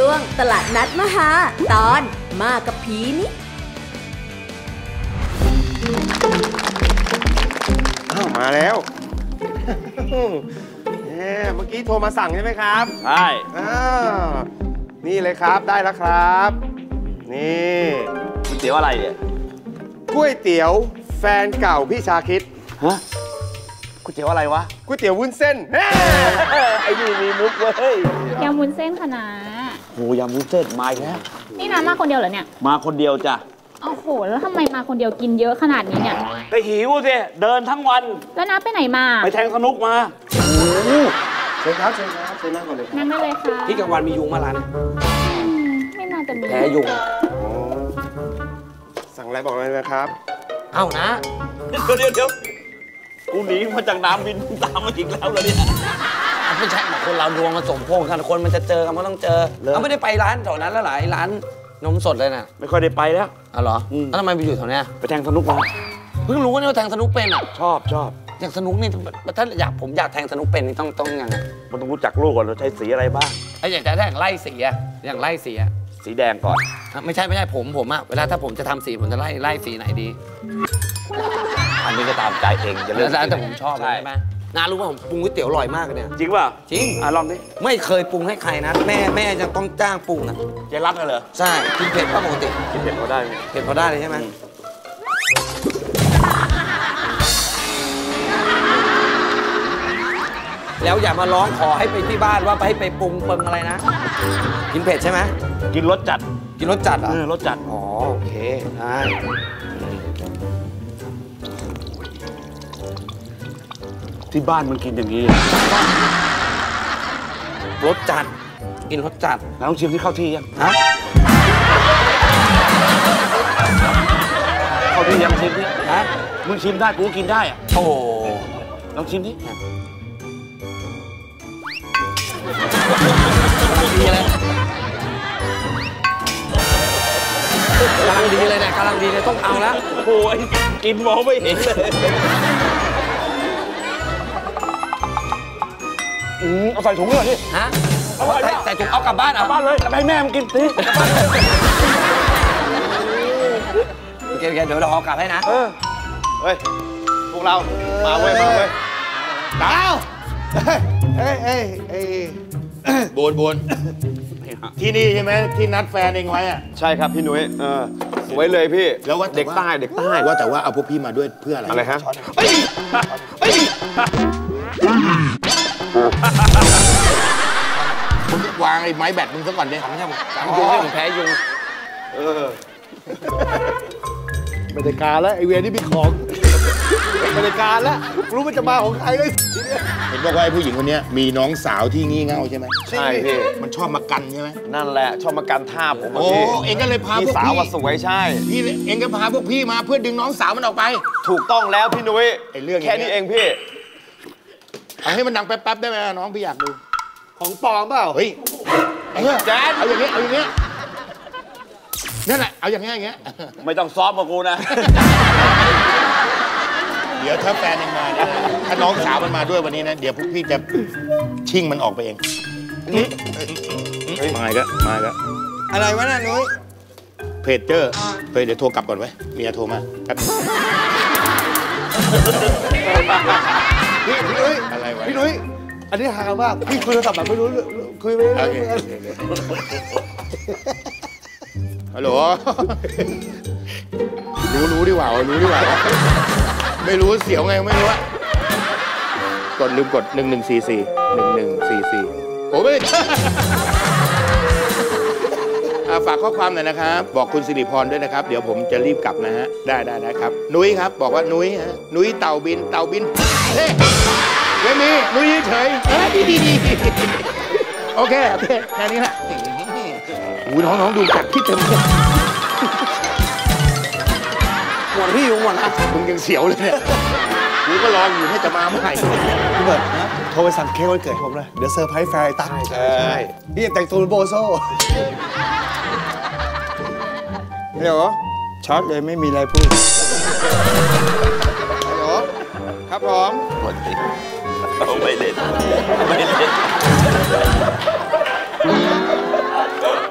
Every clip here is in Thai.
วงตลาดนัดมหาตอนมากับผีนี่มาแล้วเมื่อกี้โทรมาสั่งใช่ไหมครับใช่นี่เลยครับได้แล้วครับนี่ก๋วยเตี๋ยวอะไรเนี่ยก๋วยเตี๋ยวแฟนเก่าพี่ชาคิดฮะก๋วยเตี๋ยวอะไรวะก๋วยเตี๋ยววุ้นเส้นไอ้นี่มีมุกเว้ยยำวุ้นเส้นค่ะนะโหยำวุ้นเส้นมาอีกแล้วนี่นะมาคนเดียวเหรอเนี่ยมาคนเดียวจ้ะโอ้โหแล้วทำไมมาคนเดียวกินเยอะขนาดนี้เนี่ยก็หิวสิเดินทั้งวันแล้วน้าไปไหนมาไปแทงสนุกมาโอ้เชิญครับเชิญนั่งก่อนเลยนั่งได้เลยค่ะที่กลางวันมียุงมาร้านไม่น่าจะมีแพ้ยุงสั่งอะไรบอกเลยนะครับเอ้านะเดี๋ยวกูหนีมาจากน้ำบินตามมาอีกแล้วเหรอเนี่ยไม่ใช่คนเราดวงมันสมพงษ์กันคนมันจะเจอกันมันต้องเจอเขาไม่ได้ไปร้านแถวนั้นแล้วหลายร้านนมสดเลยน่ะไม่ค่อยได้ไปแล้วอ๋อเหรอแล้วทำไมไปอยู่แถวเนี้ยไปแทงสนุกมาเพิ่งรู้ว่าเนี่ยแทงสนุกเป็นอ่ะชอบอย่างสนุกนี่ถ้าผมอยากแทงสนุกเป็นนี่ต้องยังไงมันต้องรู้จักลูกก่อนเราใช้สีอะไรบ้างไอ้อย่างจะแทงไล่สีอะอย่างไล่สีอะสีแดงก่อนไม่ใช่ผมอะเวลาถ้าผมจะทำสีผมจะไล่สีไหนดีอันนี้ก็ตามใจเองจะเลือกแต่ผมชอบใช่ไหมนารู้ว่าผมปรุงก๋วยเตี๋ยวอร่อยมากเลยเนี่ยจริงป่ะจริงลองดิไม่เคยปรุงให้ใครนะแม่ยังต้องจ้างปรุงนะเจรัตเหรอใช่กินเผ็ดป่ะปกติกินเผ็ดพอได้เผ็ดพอได้เลยใช่ไหมแล้วอย่ามาร้องขอให้ไปที่บ้านว่าไปปรุงเปิงอะไรนะกินเผ็ดใช่ไหมกินรสจัดเหรอรสจัดอ๋อโอเคได้ที่บ้านมันกินอย่างนี้รสจัดกินรสจัดแล้วต้องชิมที่เข้าที่ยังฮะเข้าที่ยังชิมที่ฮะมึงชิมได้กูกินได้อะโอ้ลองชิมดิดีเลยกำลังดีเลยเนี่ยกำลังดีเลยต้องเอาแล้วโอ้ยกินมองไม่เห็นเลยเอาใส่ถุงเลยพี่ฮะใส่ถุงเอากลับบ้านเลยไปแม่มันกินสิโอเคเดี๋ยวเราเอากลับให้นะเฮ้ยพวกเรามาเว้ยดาวบูนที่นี่ใช่ไหมที่นัดแฟนเองไว้อะใช่ครับพี่นุ้ยสวยเลยพี่แล้วว่าเด็กใต้ว่าแต่ว่าเอาพวกพี่มาด้วยเพื่ออะไรฮะมึงวางไอ้ไม้แบตมึงซะก่อนดิไม่ใช่ยุงให้ผมแพ้ยุงไม่ได้การแล้วไอเวียนี่มีของไม่ได้การแล้วรู้มันจะมาของใครเลยเห็นบอกว่าไอ้ผู้หญิงคนนี้มีน้องสาวที่งี่เง่าใช่ไหมใช่พี่มันชอบมากันใช่ไหมนั่นแหละชอบมากันท่าผมโอ้เองก็เลยพาพวกพี่สาวมาสวยใช่พี่เองก็พาพวกพี่มาเพื่อดึงน้องสาวมันออกไปถูกต้องแล้วพี่นุ้ยไอ้เรื่องแค่นี้เองพี่เอาให้มันดังแป๊บๆได้ไหมน้องพี่อยากดูของปลอมเปล่าเฮ้ยแจ๊ดเอาอย่างนี้นั่นแหละเอาอย่างเงี้ยไม่ต้องซ้อมกับกูนะเดี๋ยวถ้าแฟนยังมาเนี่ยถ้าน้องสาวมันมาด้วยวันนี้นะเดี๋ยวพวกพี่จะชิ่งมันออกไปเองมาอีกแล้วอะไรวะน่ะนุ้ยเพจเจอร์เดี๋ยวโทรกลับก่อนไว้เมียโทรมาครับพี่นุ้ยอะไรวะพี่นุ้ยอันนี้หามากพี่คุยโทรศัพท์แบบไม่รู้คุยไม่รู้ฮัลโหลรู้ดีกว่าไม่รู้เสียวไงไม่รู้กดลืมกด1144โอ้ไม่ฝากข้อความหน่อยนะครับบอกคุณสิริพรด้วยนะครับเดี๋ยวผมจะรีบกลับนะฮะได้ครับนุ้ยครับบอกว่านุ้ยฮะนุ้ยเต่าบินเฮ้ยไม่มีนุ้ยเฉยดีโอเคแค่นี้แหละน้องดูจัดที่เต็มหมดพี่อยู่หมดนะมึงยังเสียวเลยเนี่ยกูก็รออยู่ให้จะมาเมื่อไหร่พี่เบิร์ดโทรไปสั่งเค้กวันเกิดผมเลยเดี๋ยวเซอร์ไพรส์แฟนตั้งใช่พี่แต่งตัวเป็นโบโซ่เดี๋ยวช็อตเลยไม่มีอะไรพูดฮัลโหลครับผมหมดสิไม่เล่น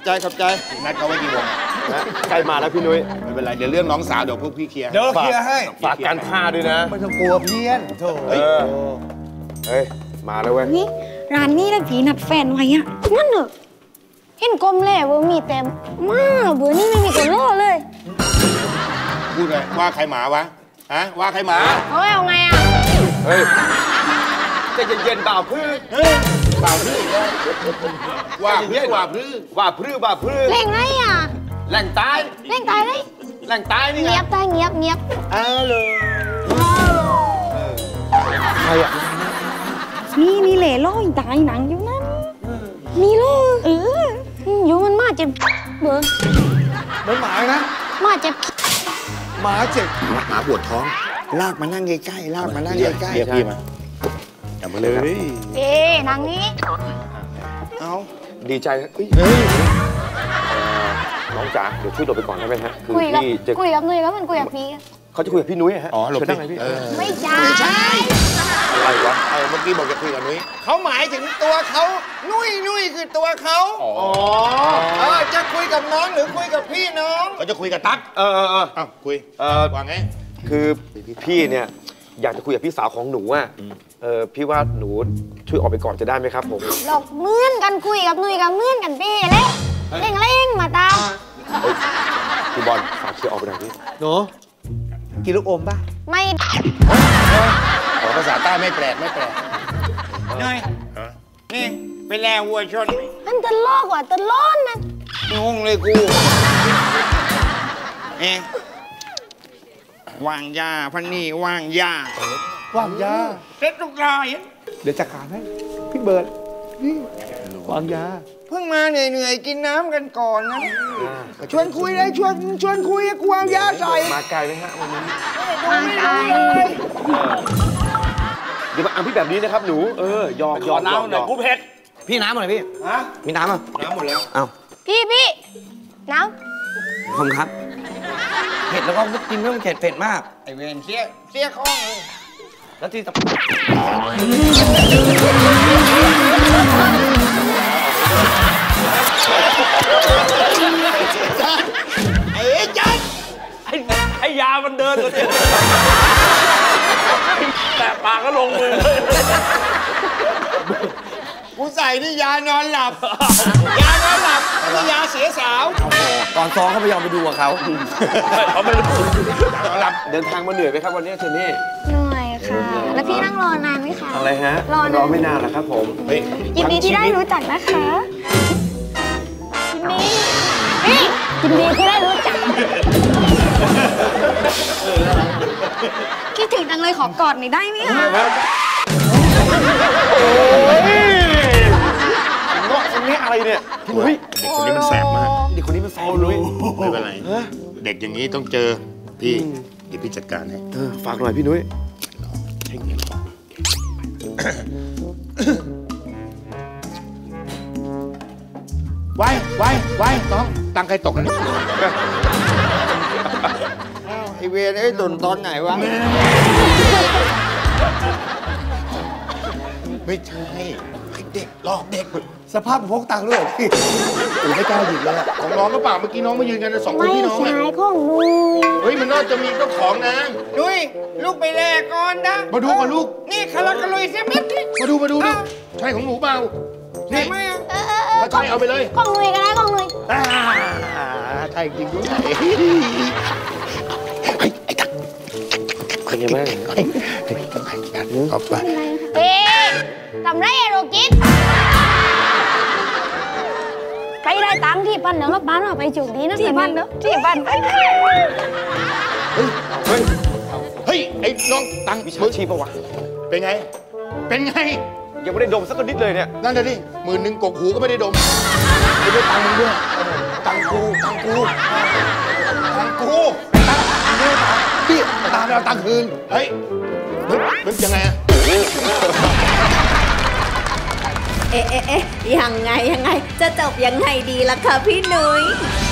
ใจขอบใจนัดเขาไว้กี่โมงใกล้มาแล้วพี่นุ้ยไม่เป็นไรเดี๋ยวเรื่องน้องสาวเดี๋ยวพวกพี่เคลียร์เดี๋ยวเคลียร์ให้ฝากการท่าด้วยนะไม่ต้องกลัวเพี้ยนโถเฮ้ยมาแล้วเว้ยนี่ร้านนี้แล้วผีนัดแฟนไว้อะงั้นเหรอเห็นกลมแหล่เบอร์มีแต่มาเบอร์นี่ไม่มีตัวล่อเลยพูดเลยว่าใครหมาวะฮะว่าใครหมาเฮ้ยเอาไงอะเฮ้ยใจเย็นๆบ่าวพื้นเฮ้ยเปล่าพื้นว่าพื้นว่าพื้นว่าพื้นว่าพื้นเล่งไรอะแหล่งตายเล่งตายเลยแหล่งตายนี่ไงเงียบตายเงียบเงียบใครอ่ะนี่เหล่ล่ออีตายหนังอยู่นั่นมีล่ออยู่มันมาเจ็บเบอร์เหมือนหมานะมาเจ็บหมาเจ็บหมาปวดท้องลากมานั่งใกล้ๆลากมานั่งใกล้เรียกพี่มาจับมาเลยครับเอ๊หนังนี้ๆเอาดีใจเฮ้ยน้องจ๋าเดี๋ยวช่วยหลบไปก่อนได้ไหมฮะคือคุยกับพี่จะคุยกับนุ้ยแล้วมันคุยกับพี่เขาจะคุยกับพี่นุ้ยฮะอ๋อหลบเชิญนั่งเลยพี่ไม่ใช่อะไรวะเมื่อกี้บอกจะคุยกับนุ้ยเขาหมายถึงตัวเขานุ้ยคือตัวเขาอ๋อจะคุยกับน้องหรือคุยกับพี่น้องเขาจะคุยกับตั๊กเอออ้าวคุย ว่าไงคือพี่เนี่ยอยากจะคุยกับพี่สาวของหนูอ่ะพี่ว่าหนูช่วยออกไปก่อนจะได้ไหมครับผมหลอกเหมือนกันคุยกับนุ้ยกับเหมือนกันพี่เล่เล่งเล่งมาตามพี่บอลฝากเชียร์ออกไปหน่อยพี่หนูกินลูกอมป่ะไม่ขอภาษาใต้ไม่แปลกไม่แปลกน้อยนี่ไปแล่วัวชนมันตลกว่ะตลอนนะงงเลยกูวางยาพันนี่วางยาวางยาเซ็ตทุกรายเดี๋ยวจัดการให้พี่เบิร์ดนี่วางยาเพิ่งมาเหนื่อยๆกินน้ำกันก่อนนะชวนคุยเลยชวนคุยกูวางยาใส่มาไกลไหมฮะวันนี้มาไกลเดี๋ยวมาเอาพี่แบบนี้นะครับหนูยอมกูเผ็ดพี่น้ำหน่อยพี่ฮะมีน้ำอ่ะน้ำหมดแล้วอ้าวพี่น้ผมครับเผ็ดแล้วก็กินไม่ต้องเผ็ดมากไอเวนเสียข้องเลยแล้วที่ไอ้จันไอ้ยามันเดินเลยแต่ปากก็ลงมือกูใส่นี่ยานอนหลับ ยานอนหลับนี่ยาเสียสาวตอนซ้อมเขาไม่ยอมไปดูกับเขาเขาไม่รู้เดินทางมาเหนื่อยไหมครับวันนี้เชนนี่ำเหนื่อยค่ะ แล้วพี่นั่งรอนานไหมคะอะไรฮะรอนานไม่นานหรอกครับผมยินดีที่ได้รู้จักนะคะยินดีที่ได้รู้จักคิดถึงจังเลยขอกอดหน่อยได้ไหมคะเงาะคนนี้อะไรเนี่ยพี่นุ้ยเด็กคนนี้มันแสบมากเด็กคนนี้มันแฟนนุ้ยไม่เป็นไร เด็กอย่างนี้ต้องเจอพี่เดี๋ยวพี่จัดการให้ฝากหน่อยพี่นุ้ยไว้น้องตังใครตกกันไอเวนไอ้ตุ่นตอนไหนวะไม่ใช่เด็กหลอกเด็กสภาพพกตังค์ด้วยพี่โอ้ไม่กล้าหยิบเลยอะของน้องก็เปล่าเมื่อกี้น้องมายืนกันสองคนไม่พี่น้องใช่อะของหนูเฮ้ยมันน่าจะมีเจ้าของนะนุ้ยลูกไปแลกก่อนนะมาดูก่อนลูกนี่คาราคาลุยเสียเม็ดนี่มาดูลูกใช่ของหนูเปล่าใช่ไหมอะถ้าใช่เอาไปเลยของหนุยก็ได้ของหนุยใช่จริงด้วยเป็นยังไงบ้างเอาไปเอ๊ะทำไรอะโรกิตไปได้ตังค์ที่พันเดี๋ยวรถบ้านมาไปจุกดีนะที่พันเนาะที่พันไปเฮ้ยไอ้น้องตังวิชาชีพปะวะเป็นไง เป็นไงยังไม่ได้ดมสักนิดเลยเนี่ยนั่นเลยดิ10,000กกหูก็ไม่ได้ดมไม่ได้ตังค์มึงด้วยตังค์กูพี่ตามเราตังค์คืนเฮ้ยมันยังไงอะยังไงจะจบยังไงดีล่ะคะพี่นุ้ย